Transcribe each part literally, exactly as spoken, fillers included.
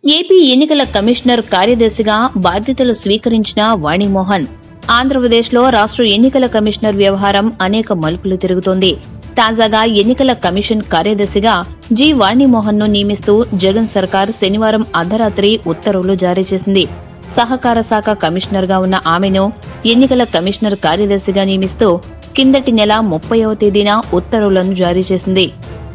AP ఎన్నికల commissioner కార్యదర్శిగా బాధ్యతలు స్వీకరించిన వాణిమోహన్. ఆంధ్రప్రదేశ్లో రాష్ట్ర ఎన్నికల కమిషనర్ వ్యవహారం అనేక మలుపులు తిరుగుతోంది. తాజాగా ఎన్నికల కమిషన్ కార్యదర్శిగా జి వాణిమోహన్ ను నియమిస్తూ జగన్ సర్కార్ శనివారం అర్ధరాత్రి ఉత్తర్వులు జారీ చేసింది. సహకార శాఖ కమిషనర్ గా ఉన్న ఆమెను ఎన్నికల కమిషనర్ కార్యదర్శిగా నియమిస్తూ కిందటి నెల ముప్పైవ తేదీన ఉత్తర్వులను జారీ చేసింది.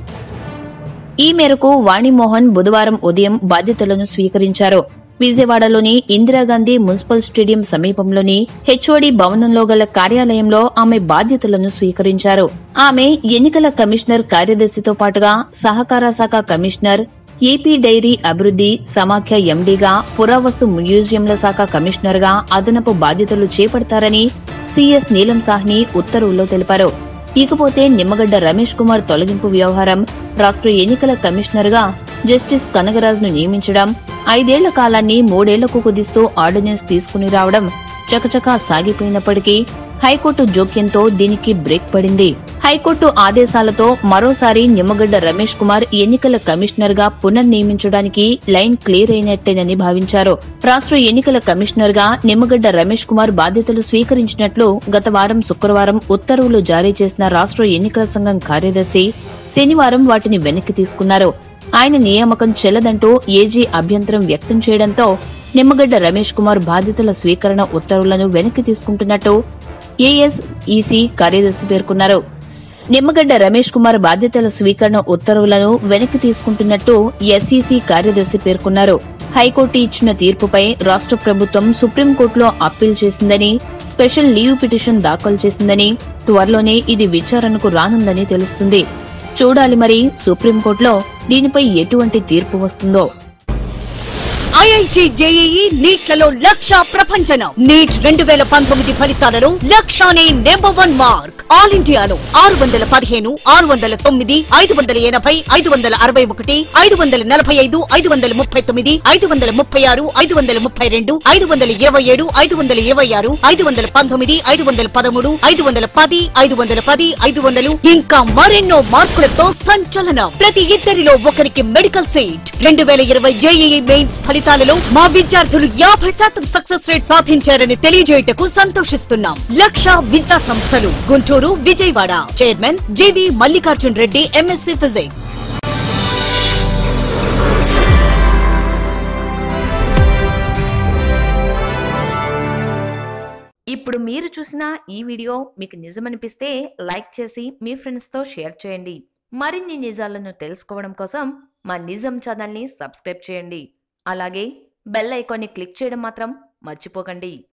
ఈ మేరకు వాణిమోహన్ బుధవారం ఉదయం బాధ్యతలను స్వీకరించారు. విజయవాడలోని ఇందిరాగాంధీ మున్సిపల్ స్టేడియం సమీపంలోని హెచ్ఓడి భవనంలో గల కార్యాలయంలో ఆమె బాధ్యతలను స్వీకరించారు. ఆమె ఎన్నికల కమిషనర్ కార్యదర్శితో పాటుగా సహకార శాఖ కమిషనర్, ఏపీ డైరీ అభివృద్ధి సమాఖ్య ఎండీగా, పురావస్తు మ్యూజియంల శాఖ కమిషనర్ గా అదనపు బాధ్యతలు చేపడతారని సీఎస్ నీలం సాహ్ని ఉత్తర్వుల్లో తెలిపారు. ఇకపోతే నిమ్మగడ్డ రమేష్ కుమార్ తొలగింపు వ్యవహారం, రాష్ట్ర ఎన్నికల కమిషనర్ గా జస్టిస్ కనగరాజ్ ను నియమించడం, ఐదేళ్ల కాలాన్ని మూడేళ్లకు కుదిస్తూ ఆర్డినెన్స్ తీసుకుని రావడం చకచకా సాగిపోయినప్పటికీ హైకోర్టు జోక్యంతో దీనికి బ్రేక్ పడింది. హైకోర్టు ఆదేశాలతో మరోసారి నిమ్మగడ్డ రమేష్ కుమార్ ఎన్నికల కమిషనర్ గా పునర్నియమించడానికి లైన్ క్లియర్ అయినట్టేనని భావించారు. రాష్ట్ర ఎన్నికల కమిషనర్ గా నిమ్మగడ్డ రమేష్ కుమార్ బాధ్యతలు స్వీకరించినట్లు గత వారం శుక్రవారం ఉత్తర్వులు జారీ చేసిన రాష్ట్ర ఎన్నికల సంఘం కార్యదర్శి శనివారం వాటిని వెనక్కి తీసుకున్నారు. ఆయన నియామకం చెల్లదంటూ ఏజీ అభ్యంతరం వ్యక్తం చేయడంతో నిమ్మగడ్డ రమేష్ కుమార్ బాధ్యతల స్వీకరణ ఉత్తర్వులను వెనక్కి తీసుకుంటున్నట్టు ఏఎస్ఈసీ కార్యదర్శి పేర్కొన్నారు. నిమ్మగడ్డ రమేష్ కుమార్ బాధ్యతల స్వీకరణ ఉత్తర్వులను వెనక్కి తీసుకుంటున్నట్టు ఎస్ఈసీ కార్యదర్శి పేర్కొన్నారు. హైకోర్టు ఇచ్చిన తీర్పుపై రాష్ట్ర ప్రభుత్వం సుప్రీంకోర్టులో అప్పీల్ చేసిందని, స్పెషల్ లీవ్ పిటిషన్ దాఖలు చేసిందని, త్వరలోనే ఇది విచారణకు రానుందని తెలుస్తుంది. చూడాలి మరి సుప్రీంకోర్టులో దీనిపై ఎటువంటి తీర్పు వస్తుందో. ఐఐటి జేఈఈ నీట్లలో లక్ష ప్రపంచనం. నీట్ రెండు వేల పంతొమ్మిది ఫలితాలలో లక్షానే నెంబర్ వన్ మార్క్. ఆల్ ఇండియాలో ఆరు వందల పదిహేను, ఆరు వందల తొమ్మిది, ఐదు వందల ఎనభై, ఐదు వందల అరవై ఒకటి, ఐదు వందల నలభై ఐదు, ఐదు వందల ముప్పై తొమ్మిది, ఐదు వందల ముప్పై ఆరు, ఐదు వందల ముప్పై రెండు, ఐదు వందల ఇరవై ఏడు, ఐదు వందల ఇరవై ఆరు, ఐదు వందల పంతొమ్మిది, ఐదు వందల పదమూడు, ఐదు వందల పది, ఐదు వందల పది, ఐదు వందలు ఇంకా మరెన్నో మార్కులతో సంచలనం. ప్రతి ఇద్దరిలో ఒకరికి మెడికల్ సీట్. రెండు వేల ఇరవై జేఈఈ మెయిన్స్ ఫలితాలలో మా విద్యార్థులు యాభై శాతం సక్సెస్ రేట్ సాధించారని తెలియజేయటకు సంతోషిస్తున్నాం. లక్ష విద్యా సంస్థలు, Guntur, Vijayawada. Chairman GV Mallikarjun Reddy, MSc physics. ఇప్పుడు మీరు చూసిన ఈ వీడియో మీకు నిజమనిపిస్తే లైక్ చేసి మీ ఫ్రెండ్స్ తో షేర్ చేయండి. మరిన్ని నిజాలను తెలుసుకోవడం కోసం మా నిజం ఛానల్ ని సబ్స్క్రైబ్ చేయండి. అలాగే బెల్ ఐకాన్ని క్లిక్ చేయడం మాత్రం మర్చిపోకండి.